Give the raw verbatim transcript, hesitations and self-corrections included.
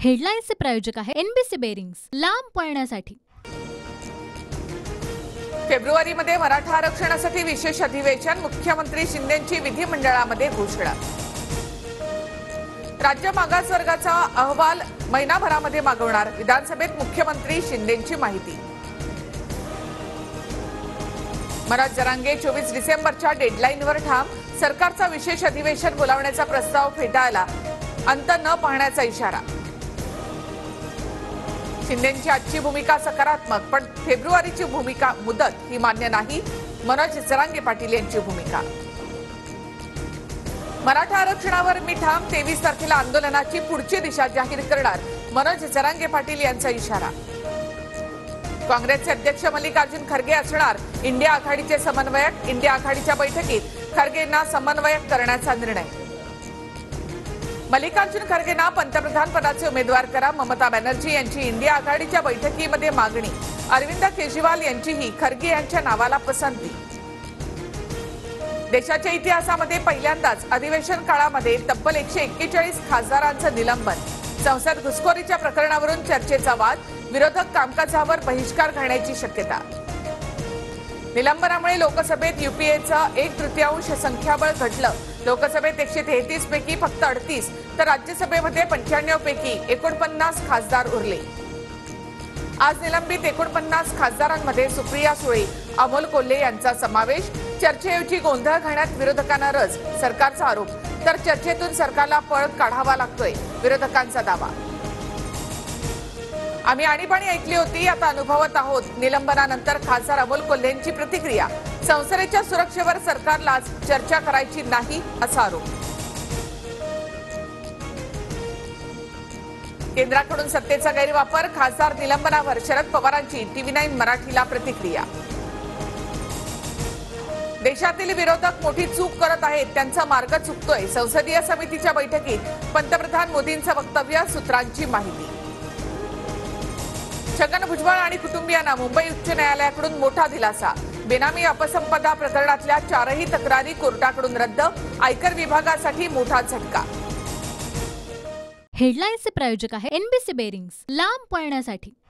हेडलाईन्सचे प्रायोजक आहे NBC bearings, लांब पळण्यासाठी। फेब्रुवारीमध्ये मराठा आरक्षणासाठी विशेष अधिवेशन, मुख्यमंत्री शिंदेंची विधिमंडळामध्ये घोषणा। राज्य मागासवर्गाचा अहवाल महिनाभरामध्ये मागवणार, विधानसभेत मुख्यमंत्री शिंदेंची माहिती। मनोज जरांगे चोवीस डिसेंबरच्या डेडलाईनवर ठाम, सरकारचा विशेष अधिवेशन बोलावण्याचा प्रस्ताव फेटाळला, अंत न पाहण्याचा इशारा। शिंदेंची आजची भूमिका सकारात्मक, पण फेब्रुवारीची भूमिका मुदत ही मान्य नाही, मनोज जरांगे पाटील यांची भूमिका। मराठा आरक्षणावर मी ठाम, तेवीस तारखेला आंदोलनाची पुढची दिशा जाहीर करणार, मनोज जरांगे पाटील यांचा इशारा। काँग्रेसचे अध्यक्ष मल्लिकार्जुन खरगे असणार इंडिया आघाडीचे समन्वयक, इंडिया आघाडीच्या बैठकीत खरगेंना समन्वयक करण्याचा निर्णय। मल्लिकार्जुन खरगेंना पंतप्रधान पदाचे उमेदवार करा, ममता बॅनर्जी यांची इंडिया आघाडीच्या बैठकीमध्ये मागणी, अरविंद केजरीवाल यांचीही खरगे यांच्या नावाला पसंती। देशाच्या इतिहासामध्ये पहिल्यांदाच अधिवेशन काळामध्ये तब्बल एकशे एक्केचाळीस खासदारांचं निलंबन, संसद घुसखोरीच्या प्रकरणावरून चर्चेचा वाद, विरोधक कामकाजावर बहिष्कार घालण्याची शक्यता। निलंबनामुळे लोकसभेत युपीएचं एक तृतीयांश संख्याबळ घटलं, लोकसभेत एकशे तेहतीस पैकी फक्त अडतीस तर राज्यसभेमध्ये पंच्याण्णव पैकी एकोणपन्नास खासदार उरले। आज निलंबित एकोणपन्नास खासदारांमध्ये सुप्रिया सुळे, अमोल कोल्हे यांचा समावेश। चर्चेऐवजी गोंधळ घालण्यात विरोधकांना रस, सरकारचा आरोप, तर चर्चेतून सरकारला पळ काढावा लागतोय, विरोधकांचा दावा। आम्ही आणीबाणी ऐकली होती, आता अनुभवत आहोत, निलंबनानंतर खासदार अमोल कोल्हेंची प्रतिक्रिया। संसदेच्या सुरक्षेवर सरकारलाच चर्चा करायची नाही असा आरोप। केंद्राकडून सत्तेचा गैरवापर, खासदार निलंबनावर शरद पवारांची टीव्ही नाईन मराठीला प्रतिक्रिया। देशातील विरोधक मोठी चूक करत आहेत, त्यांचा मार्ग चुकतोय, संसदीय समितीच्या बैठकीत पंतप्रधान मोदींचं वक्तव्य, सूत्रांची माहिती। छगन भुजबळ आणि कुटुंबियांना मुंबई उच्च न्यायालयाकडून मोठा दिलासा, बेनामी अपसंपदा प्रकरणातल्या चारही तक्रारी कोर्टाकडून रद्द, आयकर विभागासाठी मोठा झटका। हेडलाईन्सचे प्रायोजक आहे एनबीसी बेरिंग्स, लांब पळण्यासाठी।